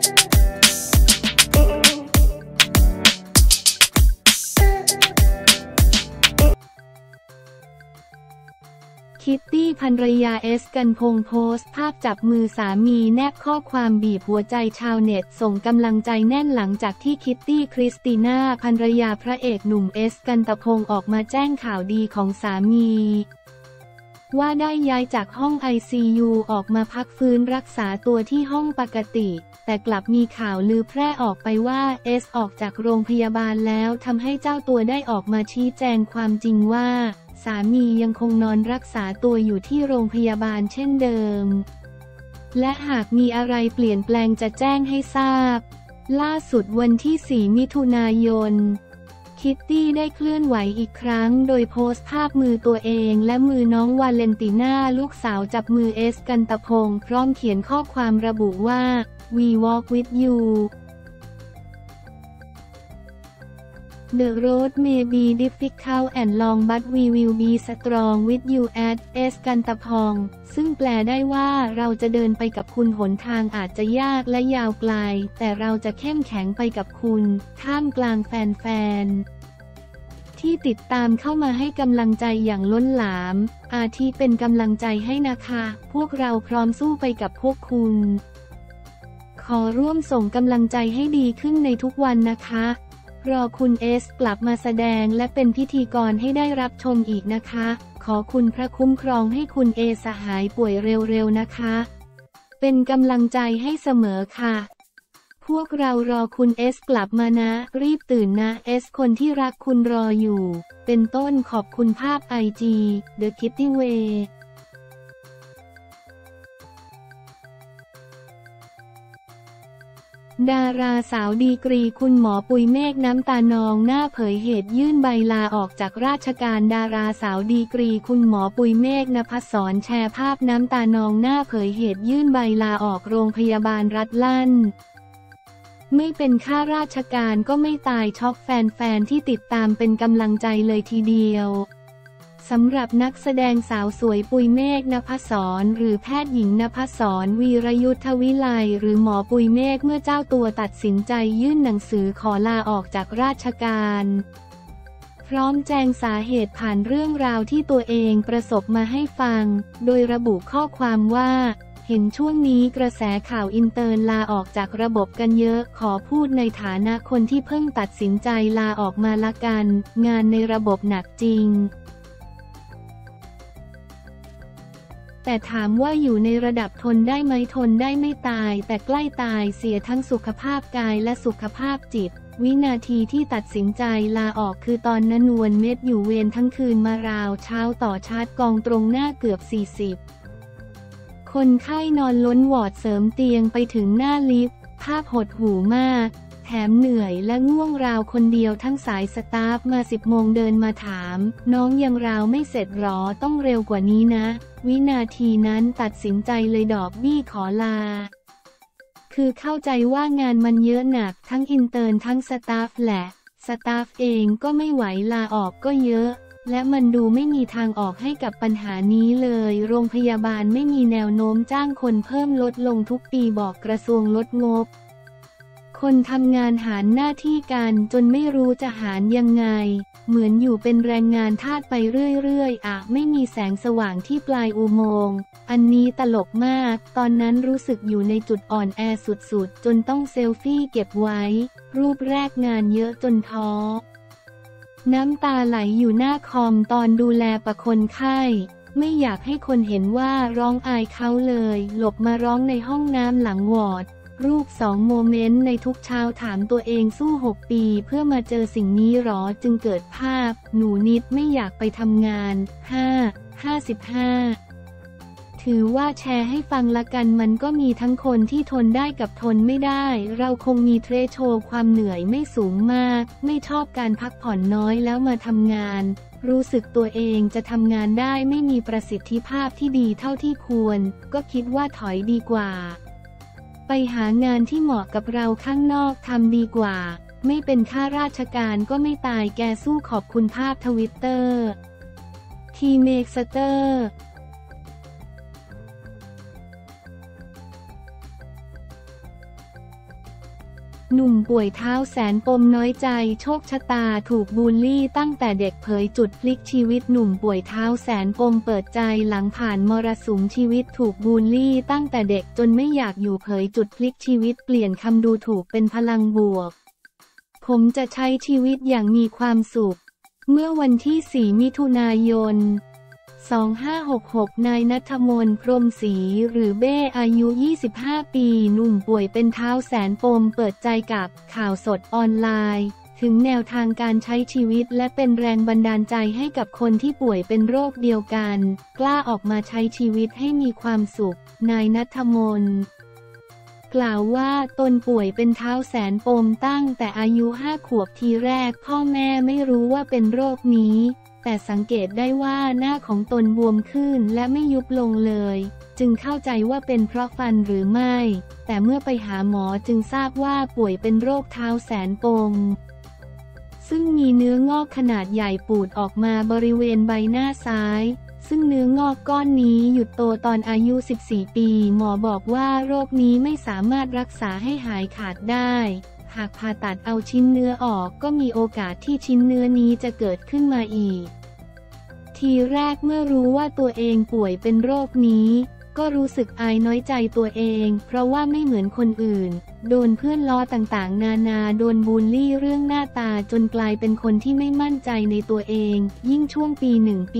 คิตตี้ภรรยาเอสกันพงษ์โพสต์ภาพจับมือสามีแนบข้อความบีบหัวใจชาวเน็ตส่งกำลังใจแน่นหลังจากที่คิตตี้คริสติน่าภรรยาพระเอกหนุ่มเอสกันตะพงษ์ออกมาแจ้งข่าวดีของสามีว่าได้ย้ายจากห้อง ICU ออกมาพักฟื้นรักษาตัวที่ห้องปกติแต่กลับมีข่าวลือแพร่ออกไปว่าเอสออกจากโรงพยาบาลแล้วทำให้เจ้าตัวได้ออกมาชี้แจงความจริงว่าสามียังคงนอนรักษาตัวอยู่ที่โรงพยาบาลเช่นเดิมและหากมีอะไรเปลี่ยนแปลงจะแจ้งให้ทราบล่าสุดวันที่ 4 มิถุนายนคิตตี้ได้เคลื่อนไหวอีกครั้งโดยโพสต์ภาพมือตัวเองและมือน้องวาเลนติน่าลูกสาวจับมือเอสกันตะพงษ์พร้อมเขียนข้อความระบุว่า We walk with you The road may be difficult and long but we will be strong with you at เอสกันตะพงษ์ซึ่งแปลได้ว่าเราจะเดินไปกับคุณหนทางอาจจะยากและยาวไกลแต่เราจะเข้มแข็งไปกับคุณท่ามกลางแฟนๆที่ติดตามเข้ามาให้กำลังใจอย่างล้นหลามอาทิเป็นกำลังใจให้นะคะพวกเราพร้อมสู้ไปกับพวกคุณขอร่วมส่งกำลังใจให้ดีขึ้นในทุกวันนะคะรอคุณเอสกลับมาแสดงและเป็นพิธีกรให้ได้รับชมอีกนะคะขอคุณพระคุ้มครองให้คุณเอสหายป่วยเร็วๆนะคะเป็นกำลังใจให้เสมอค่ะพวกเรารอคุณเอสกลับมานะรีบตื่นนะเอสคนที่รักคุณรออยู่เป็นต้นขอบคุณภาพ IG The Kitty Wayดาราสาวดีกรีคุณหมอปุยเมฆน้ำตานองหน้าเผยเหตุยื่นใบลาออกจากราชการดาราสาวดีกรีคุณหมอปุยเมฆณภัสสรแชร์ภาพน้ำตานองหน้าเผยเหตุยื่นใบลาออกโรงพยาบาลรัฐลั่นไม่เป็นข้าราชการก็ไม่ตายช็อกแฟนๆที่ติดตามเป็นกำลังใจเลยทีเดียวสำหรับนักแสดงสาวสวยปุยเมฆณภัสสรหรือแพทย์หญิงณภัสสรวีรยุทธวิไลหรือหมอปุยเมฆเมื่อเจ้าตัวตัดสินใจยื่นหนังสือขอลาออกจากราชการพร้อมแจงสาเหตุผ่านเรื่องราวที่ตัวเองประสบมาให้ฟังโดยระบุข้อความว่าเห็นช่วงนี้กระแสข่าวอินเตอร์ลาออกจากระบบกันเยอะขอพูดในฐานะคนที่เพิ่งตัดสินใจลาออกมาละกันงานในระบบหนักจริงแต่ถามว่าอยู่ในระดับทนได้ไหมทนได้ไม่ตายแต่ใกล้ตายเสียทั้งสุขภาพกายและสุขภาพจิตวินาทีที่ตัดสินใจลาออกคือตอนนั้นนวลเม็ดอยู่เวรทั้งคืนมาราวเช้าต่อชาร์จกองตรงหน้าเกือบ40คนไข้นอนล้นวอร์ดเสริมเตียงไปถึงหน้าลิฟต์ภาพหดหู่มากแถมเหนื่อยและง่วงราวคนเดียวทั้งสายสตาฟมา10 โมงเดินมาถามน้องยังราวไม่เสร็จหรอต้องเร็วกว่านี้นะวินาทีนั้นตัดสินใจเลยดอกบี้ขอลาคือเข้าใจว่างานมันเยอะหนักทั้งอินเตอร์ทั้งสตาฟแหละสตาฟเองก็ไม่ไหวลาออกก็เยอะและมันดูไม่มีทางออกให้กับปัญหานี้เลยโรงพยาบาลไม่มีแนวโน้มจ้างคนเพิ่มลดลงทุกปีบอกกระทรวงลดงบคนทำงานหารหน้าที่กันจนไม่รู้จะหารยังไงเหมือนอยู่เป็นแรงงานทาสไปเรื่อยๆไม่มีแสงสว่างที่ปลายอุโมงค์อันนี้ตลกมากตอนนั้นรู้สึกอยู่ในจุดอ่อนแอสุดๆจนต้องเซลฟี่เก็บไว้รูปแรกงานเยอะจนท้อน้ำตาไหลอยู่หน้าคอมตอนดูแลประคนไข้ไม่อยากให้คนเห็นว่าร้องอายเขาเลยหลบมาร้องในห้องน้ำหลังวอร์ดรูป2 โมเมนต์ในทุกเช้าถามตัวเองสู้6 ปีเพื่อมาเจอสิ่งนี้หรอจึงเกิดภาพหนูนิดไม่อยากไปทำงาน55ถือว่าแชร์ให้ฟังละกันมันก็มีทั้งคนที่ทนได้กับทนไม่ได้เราคงมีเทรโชว์ความเหนื่อยไม่สูงมากไม่ชอบการพักผ่อนน้อยแล้วมาทำงานรู้สึกตัวเองจะทำงานได้ไม่มีประสิทธิภาพที่ดีเท่าที่ควรก็คิดว่าถอยดีกว่าไปหางานที่เหมาะกับเราข้างนอกทำดีกว่าไม่เป็นข้าราชการก็ไม่ตายแกสู้ขอบคุณภาพทวิตเตอร์ทีเมกสเตอร์หนุ่มป่วยเท้าแสนปมน้อยใจโชคชะตาถูกบูลลี่ตั้งแต่เด็กเผยจุดพลิกชีวิตหนุ่มป่วยเท้าแสนปมเปิดใจหลังผ่านมรสุมชีวิตถูกบูลลี่ตั้งแต่เด็กจนไม่อยากอยู่เผยจุดพลิกชีวิตเปลี่ยนคำดูถูกเป็นพลังบวกผมจะใช้ชีวิตอย่างมีความสุขเมื่อวันที่ 4 มิถุนายน 2566 นายณัฐมนต์ พรหมศรีหรือเบ้อายุ 25 ปีหนุ่มป่วยเป็นเท้าแสนปมเปิดใจกับข่าวสดออนไลน์ถึงแนวทางการใช้ชีวิตและเป็นแรงบันดาลใจให้กับคนที่ป่วยเป็นโรคเดียวกันกล้าออกมาใช้ชีวิตให้มีความสุขนายณัฐมนต์กล่าวว่าตนป่วยเป็นเท้าแสนปมตั้งแต่อายุ 5 ขวบทีแรกพ่อแม่ไม่รู้ว่าเป็นโรคนี้แต่สังเกตได้ว่าหน้าของตนบวมขึ้นและไม่ยุบลงเลยจึงเข้าใจว่าเป็นเพราะฟันหรือไม่แต่เมื่อไปหาหมอจึงทราบว่าป่วยเป็นโรคเท้าแสนปมซึ่งมีเนื้องอกขนาดใหญ่ปูดออกมาบริเวณใบหน้าซ้ายซึ่งเนื้องอกก้อนนี้หยุดโตตอนอายุ 14 ปีหมอบอกว่าโรคนี้ไม่สามารถรักษาให้หายขาดได้หากผ่าตัดเอาชิ้นเนื้อออกก็มีโอกาสที่ชิ้นเนื้อนี้จะเกิดขึ้นมาอีกทีแรกเมื่อรู้ว่าตัวเองป่วยเป็นโรคนี้ก็รู้สึกอายน้อยใจตัวเองเพราะว่าไม่เหมือนคนอื่นโดนเพื่อนล้อต่างๆนานาโดนบูลลี่เรื่องหน้าตาจนกลายเป็นคนที่ไม่มั่นใจในตัวเองยิ่งช่วงปี 1 ปี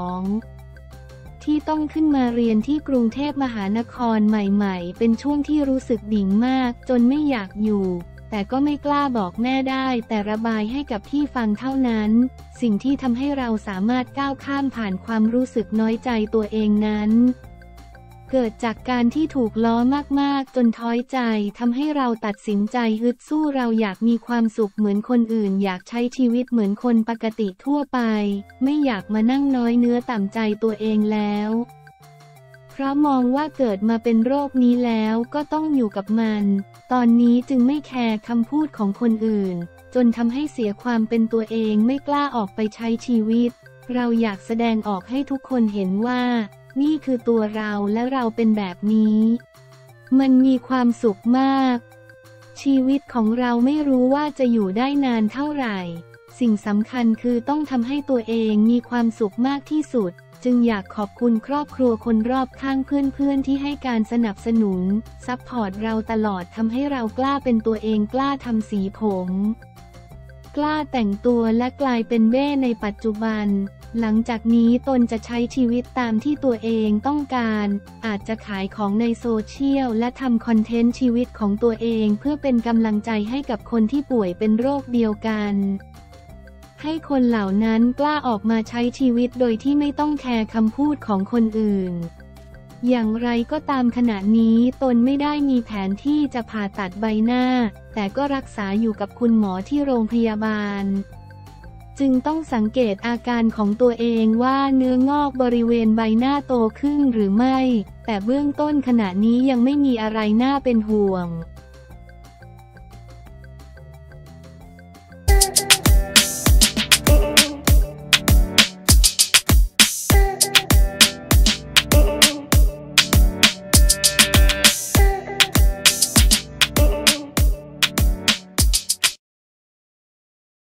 2ที่ต้องขึ้นมาเรียนที่กรุงเทพมหานครใหม่ๆเป็นช่วงที่รู้สึกดิ่งมากจนไม่อยากอยู่แต่ก็ไม่กล้าบอกแม่ได้แต่ระบายให้กับพี่ฟังเท่านั้นสิ่งที่ทำให้เราสามารถก้าวข้ามผ่านความรู้สึกน้อยใจตัวเองนั้นเกิดจากการที่ถูกล้อมากๆจนท้อยใจทำให้เราตัดสินใจฮึดสู้เราอยากมีความสุขเหมือนคนอื่นอยากใช้ชีวิตเหมือนคนปกติทั่วไปไม่อยากมานั่งน้อยเนื้อต่ำใจตัวเองแล้วเพราะมองว่าเกิดมาเป็นโรคนี้แล้วก็ต้องอยู่กับมันตอนนี้จึงไม่แคร์คำพูดของคนอื่นจนทำให้เสียความเป็นตัวเองไม่กล้าออกไปใช้ชีวิตเราอยากแสดงออกให้ทุกคนเห็นว่านี่คือตัวเราและเราเป็นแบบนี้มันมีความสุขมากชีวิตของเราไม่รู้ว่าจะอยู่ได้นานเท่าไหร่สิ่งสำคัญคือต้องทำให้ตัวเองมีความสุขมากที่สุดจึงอยากขอบคุณครอบครัวคนรอบข้างเพื่อนๆที่ให้การสนับสนุนซัพพอร์ตเราตลอดทำให้เรากล้าเป็นตัวเองกล้าทำสีผมกล้าแต่งตัวและกลายเป็นเบ้ในปัจจุบันหลังจากนี้ตนจะใช้ชีวิตตามที่ตัวเองต้องการอาจจะขายของในโซเชียลและทำคอนเทนต์ชีวิตของตัวเองเพื่อเป็นกำลังใจให้กับคนที่ป่วยเป็นโรคเดียวกันให้คนเหล่านั้นกล้าออกมาใช้ชีวิตโดยที่ไม่ต้องแคร์คำพูดของคนอื่นอย่างไรก็ตามขณะนี้ตนไม่ได้มีแผนที่จะผ่าตัดใบหน้าแต่ก็รักษาอยู่กับคุณหมอที่โรงพยาบาลจึงต้องสังเกตอาการของตัวเองว่าเนื้องอกบริเวณใบหน้าโตขึ้นหรือไม่แต่เบื้องต้นขณะนี้ยังไม่มีอะไรน่าเป็นห่วง